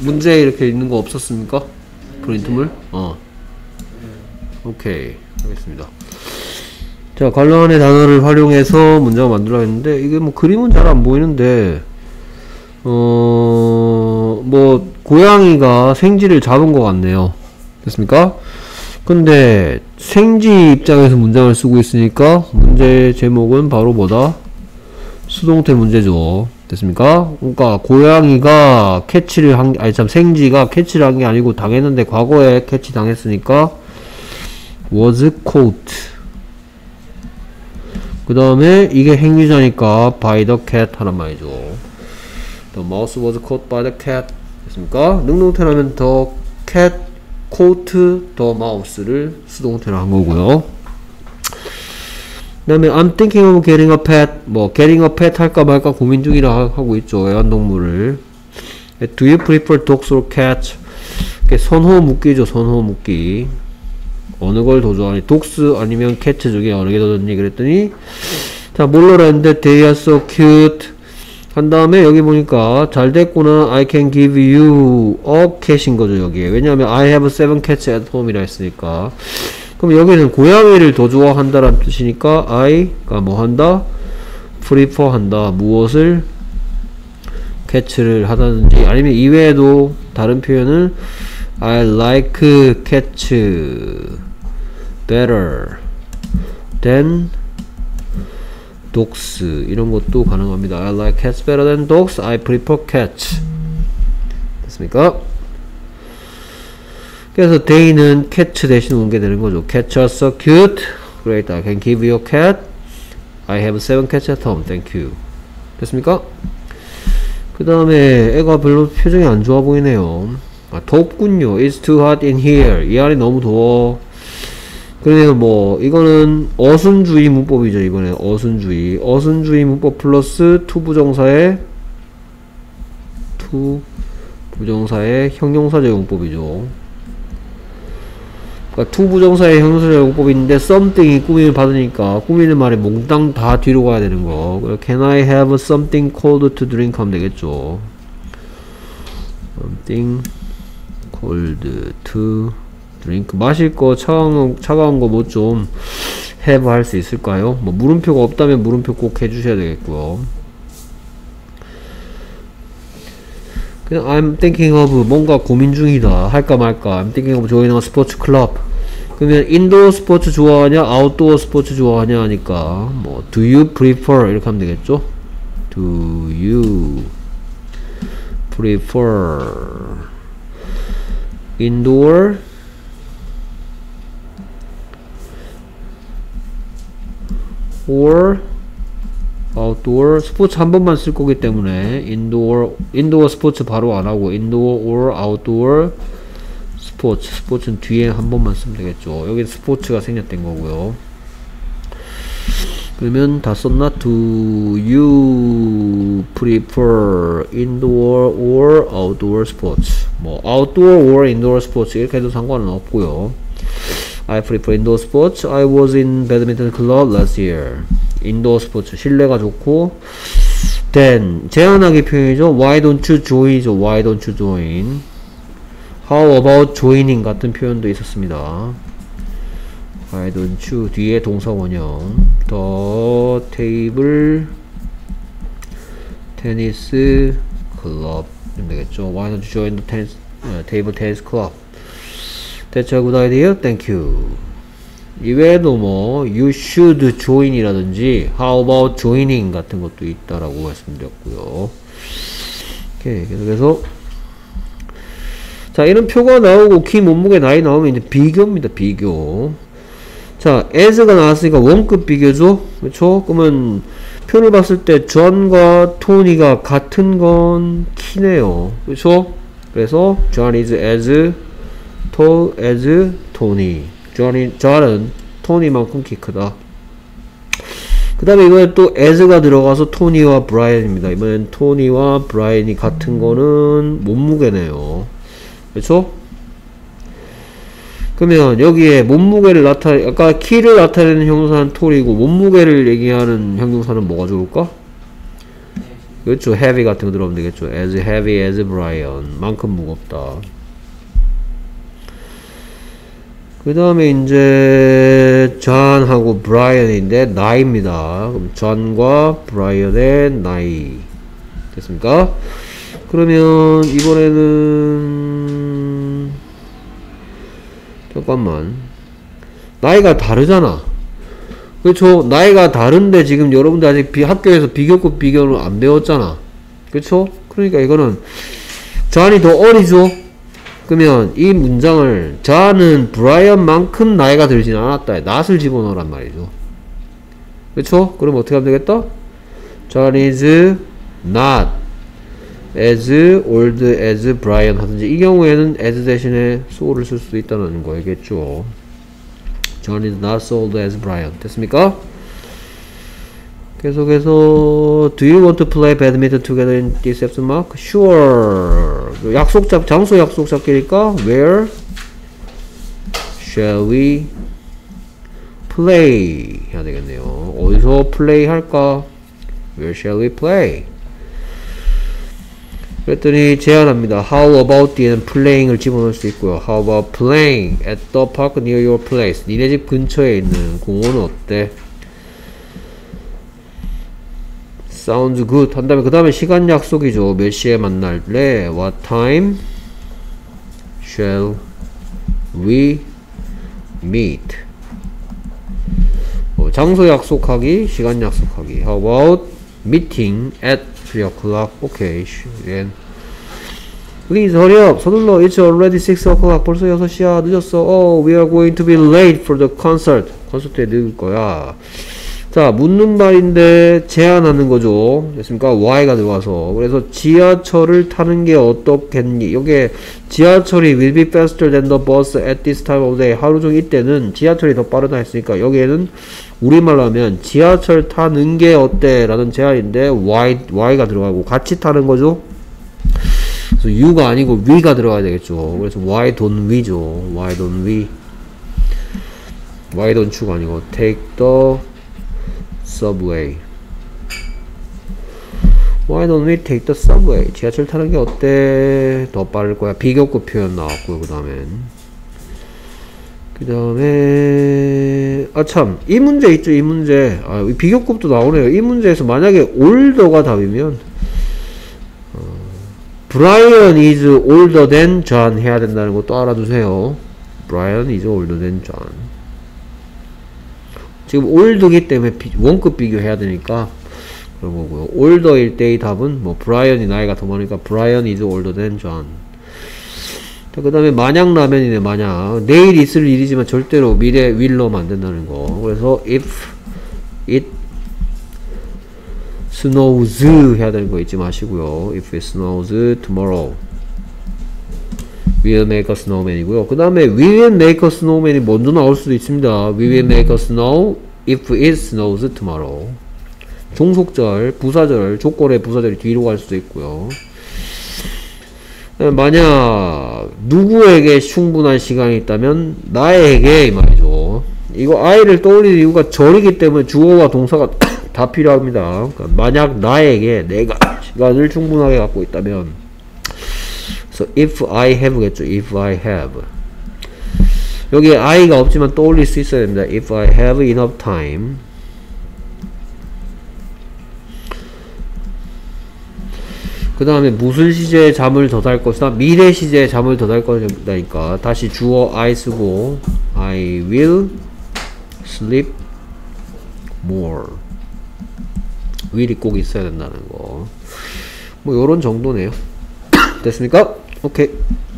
문제에 이렇게 있는 거 없었습니까? 프린트물? 오케이. 알겠습니다. 자, 관련의 단어를 활용해서 문장을 만들어야 했는데, 이게 뭐 그림은 잘 안 보이는데, 뭐, 고양이가 생쥐를 잡은 것 같네요. 됐습니까? 근데, 생쥐 입장에서 문장을 쓰고 있으니까, 문제 제목은 바로 뭐다? 수동태 문제죠. 됐습니까? 그러니까, 고양이가 캐치를 한, 아니 참, 생쥐가 캐치를 한 게 아니고 당했는데, 과거에 캐치 당했으니까, was caught. 그 다음에, 이게 행위자니까, by the cat 하란 말이죠. The mouse was caught by the cat. 됐습니까? 능동태라면 the cat caught the mouse를 수동태로 한 거고요. 그 다음에 I'm thinking of getting a pet. 뭐 getting a pet 할까 말까 고민 중이라 하고 있죠. 애완동물을. Do you prefer dogs or cats? 선호 묻기죠. 선호 묻기. 어느 걸 더 좋아하니? dogs 아니면 cats 중에 어느 게 더 좋니? 그랬더니 자 뭘로 했는데 they are so cute. 한 다음에 여기 보니까 잘 됐구나. I can give you a cat인 거죠 여기에. 왜냐하면 I have 7 cats at home이라 했으니까. 그럼 여기는 고양이를 더 좋아한다라는 뜻이니까 I가 뭐 한다? prefer 한다. 무엇을? cats를 하다든지 아니면 이외에도 다른 표현을 I like cats better than dogs 이런 것도 가능합니다. I like cats better than dogs. I prefer cats. 됐습니까? 그래서 they는 cats 대신 온 게 되는 거죠. Cats are so cute. Great. I can give you a cat. I have 7 cats at home. Thank you. 됐습니까? 그 다음에 애가 별로 표정이 안 좋아 보이네요. 아, 덥군요. It's too hot in here. 이 안이 너무 더워. 그러면 뭐 이거는 어순주의 문법이죠. 이번에 어순주의 문법 플러스 to 부정사의 형용사적 용법이죠. 그러니까 to 부정사의 형용사적 용법인데 something이 꾸밈을 받으니까 꾸미는 말에 몽땅 다 뒤로 가야 되는 거. Can I have something cold to drink 하면 되겠죠. something cold to 드링크 마실 거 차가운 거 뭐 좀 have 할 수 있을까요? 뭐 물음표가 없다면 물음표 꼭 해주셔야 되겠고요. 그냥 I'm thinking of 뭔가 고민 중이다 할까 말까. I'm thinking of joining a sports club. 그러면 인도어 스포츠 좋아하냐 아웃도어 스포츠 좋아하냐 하니까 뭐 do you prefer 이렇게 하면 되겠죠. Do you prefer indoor or outdoor 스포츠 한 번만 쓸 거기 때문에 indoor 스포츠 바로 안 하고 indoor or outdoor 스포츠는 뒤에 한 번만 쓰면 되겠죠. 여기 스포츠가 생략된 거고요. 그러면 다 썼나? Do you prefer indoor or outdoor sports? 뭐 outdoor or indoor sports 이렇게 해도 상관은 없고요. I prefer indoor sports. I was in badminton club last year. 인도어 스포츠 실내가 좋고 then 제안하기 표현이죠. Why don't you join이죠. Why don't you join? How about joining 같은 표현도 있었습니다. Why don't you 뒤에 동사 원형 The table tennis club 이러면 되겠죠. Why don't you join the table tennis club? That's a good idea. Thank you. 이외에도 뭐 you should join 이라든지 how about joining 같은 것도 있다라고 말씀드렸고요. 오케이. 그래서 자 이런 표가 나오고 키 몸무게 나이 나오면 이제 비교입니다. 비교. 자 as가 나왔으니까 원급 비교죠. 그렇죠? 그러면 표를 봤을 때 John과 Tony가 같은 건 키네요. 그렇죠? 그래서 John is as tall as Tony. John은 토니만큼 키 크다. 그 다음에 이번에 또 as가 들어가서 토니와 브라이언입니다. 이번엔 토니와 브라이언이 같은 거는 몸무게네요. 그렇죠? 그러면 여기에 몸무게를 아까 키를 나타내는 형용사는 톨이고 몸무게를 얘기하는 형용사는 뭐가 좋을까? 그렇죠. heavy 같은 거 들어오면 되겠죠. as heavy as Brian. 만큼 무겁다. 그 다음에 이제 존하고 브라이언인데 나이입니다. 그럼 존과 브라이언의 나이 됐습니까? 그러면 이번에는 잠깐만 나이가 다르잖아. 그렇죠? 나이가 다른데 지금 여러분들 아직 학교에서 비교급 비교를 안 배웠잖아. 그렇죠? 그러니까 이거는 존이 더 어리죠? 그러면 이 문장을 존은 브라이언만큼 나이가 들진 않았다. not을 집어넣으란 말이죠. 그렇죠? 그럼 어떻게 하면 되겠다? John is not as old as Brian 하든지 이 경우에는 as 대신에 so를 쓸 수도 있다는 거겠죠. John is not so old as Brian. 됐습니까? 계속해서 Do you want to play badminton together in this afternoon? Sure. 장소 약속 잡기니까 Where shall we play? 해야 되겠네요. 어디서 플레이 할까? Where shall we play? 그랬더니 제안합니다. How about 뒤에는 playing을 집어넣을 수 있고요. How about playing at the park near your place? 니네 집 근처에 있는 공원은 어때? Sounds good. 한 다음에 그 다음에 시간 약속이죠. 몇 시에 만날래? What time shall we meet? 장소 약속하기, 시간 약속하기. How about meeting at 3 o'clock? Okay. And please hurry up. 서둘러. It's already 6 o'clock. 벌써 6시야. 늦었어. Oh, we are going to be late for the concert. 콘서트에 늦을 거야. 자, 묻는 말인데 제안하는 거죠. 됐습니까? why가 들어와서. 그래서 지하철을 타는 게 어떻겠니? 여기에 지하철이 will be faster than the bus at this time of day. 하루 종일 이때는 지하철이 더 빠르다 했으니까 여기에는 우리말로 하면 지하철 타는 게 어때? 라는 제안인데 why가 들어가고 같이 타는 거죠. 그래서 you가 아니고 we가 들어가야 되겠죠. 그래서 why don't we죠. why don't we? why don't you가 아니고 take the subway. Why don't we take the subway? 지하철 타는 게 어때? 더 빠를 거야. 비교급 표현 나왔고요. 그 다음에 참 이 문제 있죠. 이 문제 비교급도 나오네요. 이 문제에서 만약에 older가 답이면 Brian is older than John 해야 된다는 것도 알아두세요. Brian is older than John. 지금 올드기 때문에 원급 비교해야 되니까 그런 거고요. 올더일 때의 답은 뭐 브라이언이 나이가 더 많으니까 Brian is older than John. 자, 그 다음에 만약 라면이네. 만약 내일 있을 일이지만 절대로 미래 will 넣으면 안 된다는 거. 그래서 if it snows 해야 되는 거 잊지 마시고요. if it snows tomorrow will make a snowman이고요. 그 다음에 we will make a snowman이 먼저 나올 수도 있습니다. We will make a snow if it snows tomorrow. 종속절, 부사절, 조건의 부사절이 뒤로 갈 수도 있고요. 만약 누구에게 충분한 시간이 있다면 나에게 이 말이죠. 이거 I를 떠올리는 이유가 절이기 때문에 주어와 동사가 다 필요합니다. 그러니까 만약 나에게 내가 시간을 충분하게 갖고 있다면 if I have겠죠. if I have. 여기에 I가 없지만 떠올릴 수 있어야 됩니다. if I have enough time. 그 다음에 무슨 시제에 잠을 더 잘 것이다? 미래 시제에 잠을 더 잘 것이다니까 다시 주어 I 쓰고 I will sleep more. will이 꼭 있어야 된다는 거. 뭐 요런 정도네요. 됐습니까? 오케이.